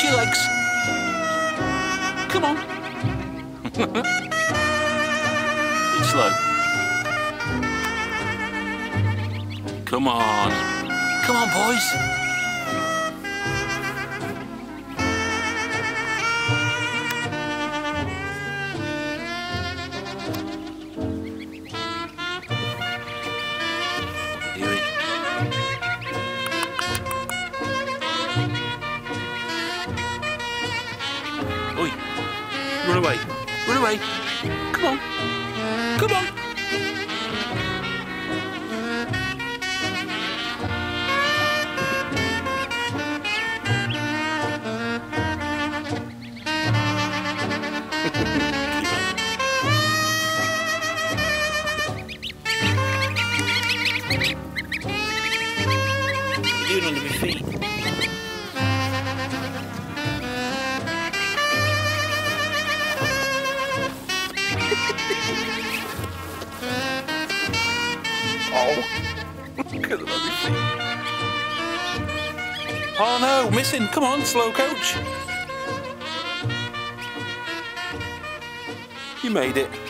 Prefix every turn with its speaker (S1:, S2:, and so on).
S1: your legs. Come on. It's slow. Come on. Come on, boys. Oi, run away, run away. Come on, come on. What are you doing under my feet? Oh, look at them on my feet. Oh no, missing. Come on, slow coach. You made it.